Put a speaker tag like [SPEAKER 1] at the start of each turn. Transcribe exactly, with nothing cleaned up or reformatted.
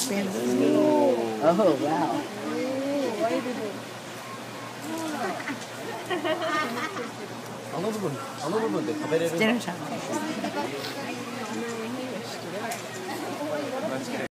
[SPEAKER 1] Panda. Oh, wow.
[SPEAKER 2] あの部分、あの部分で食べれる。
[SPEAKER 1] 知ってるじゃん。